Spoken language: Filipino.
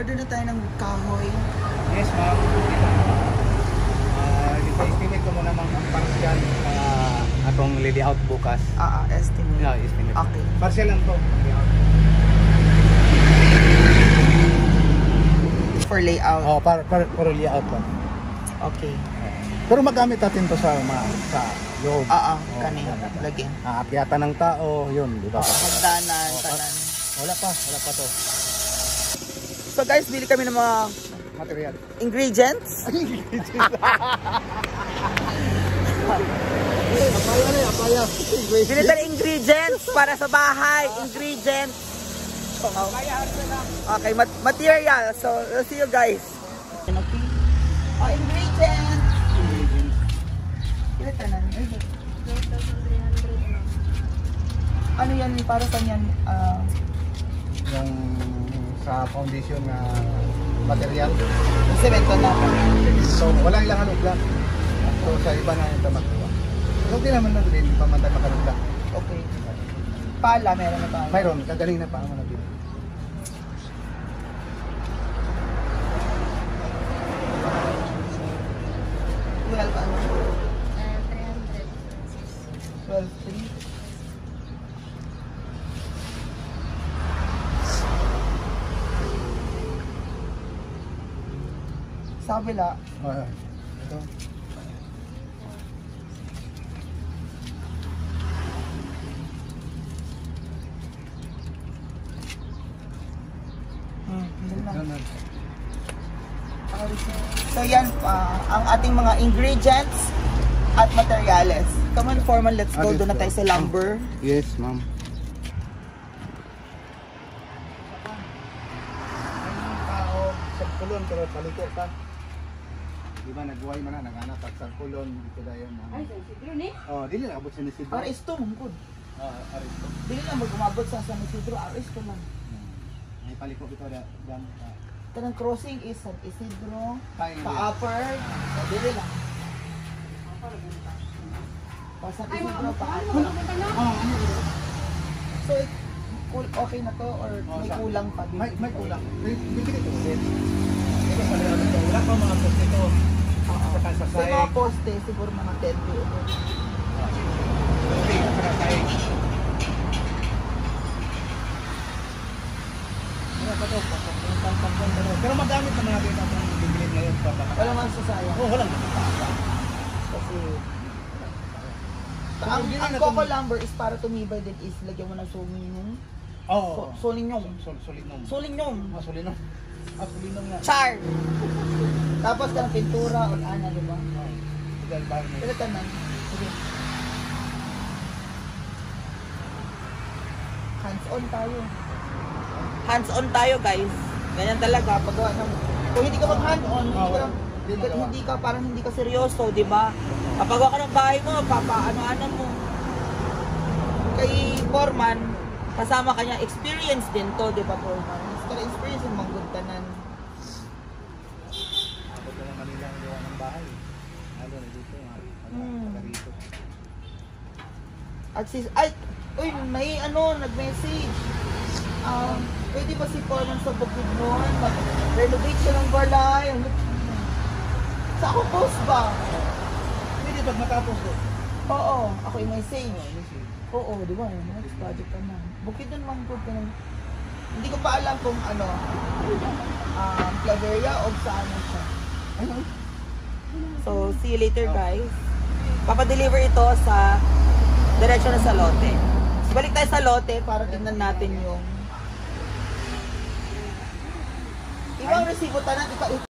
Order na tayo ng kahoy. Yes, ma'am. Estimate ko muna ang partial atong lady out bukas. Estimate. Yeah, estimate. Okay. Partial lang to. For layout. Oh, para layout pa. Okay. Pero magamit natin to sa loob. Kani. Lagi. Aakyatan ng tao, yun, di ba? Hagdanan, tanan. Wala pa to. So guys, bili kami ng mga Material. ingredients. Apaya. Bili tayo ng ingredients para sa bahay. Ingredients. Okay, material. So, we'll see you guys. Ingredients. Ilan tanan? Ano yan? Para saan yan? Yung sa foundation na material. Semento na. So, walang ilang halugla. So, sa iba na ito magkuha. So, di naman na rin, pa man tayo makalugla. Okay. Pala, meron na pala. Mayroon, kagaling na pa ako na dito. Well, ano? 300. 12.3. Sa kabila. Ito. So yan ang ating mga ingredients at materials. Come on, Foreman, let's go. Doon na tayo sa lumber. Yes, ma'am. Sa kulon, pero paliko ka. Di ba nagbuhay man na, nag-anak sa kulon, dito na yun. Ay, sa Isidro ni? Oh, dili na abot sa Isidro. Aristo, mungkod. Aristo. Dili na mag-umabot sa San Isidro, Aristo man. May paliko ito dan. Kanang crossing is San Isidro, Tayo sa upper, sa dili lang. Pa San Ay, Isidro, pa ano punta na? So, okay na to or may kulang pa? May kulang. May ganito ulit. Ito sa lahat ito. Wala pa mga poste ito. Sa Sa mga poste, siguro mga 10 to. Okay, sa sayang. Wala pa ito. Pero magamit naman natin itong bibili ngayon. Wala man sasayang. Oo, walang. Kasi ang coco lumber is para tumibay din is lagyan mo ng sulinyong. Oo. Sulinyong. Sulinom. Sulinyong. Sulinom. Sulinom nga. Char. Tapos kang pintura o ana, di ba? Dahil bahay na. Pero tanan. Sige. Hands-on tayo. Hands-on tayo, guys. Ganyan talaga paggawa ng kung hindi ka mag-hand-on, hindi ka parang hindi ka seryoso, di ba? Kapag ka ng bahay mo, papaano-ano mo. Kay Foreman, kasama kanya experience din to, di ba, Foreman? Kaya experience yung manggutanan. Abot na ng Manila ang gawa ng bahay. Lalo na dito. Dito. At uy, may nag-message. Pwede ba si Foreman sa Bukidnon mag-renovate siya ng balay? Sa ako post ba? Pwede pag matapos ko. Oo, ako yung message. Oo, di ba? Next project ka na. Bukidnon manggod ka na. Hindi ko pa alam kung Claveria o saan na siya. So, see you later, guys. Papadeliver ito sa direksyon na sa lote. So, balik tayo sa lote para tingnan natin yung ibang resibo tanan.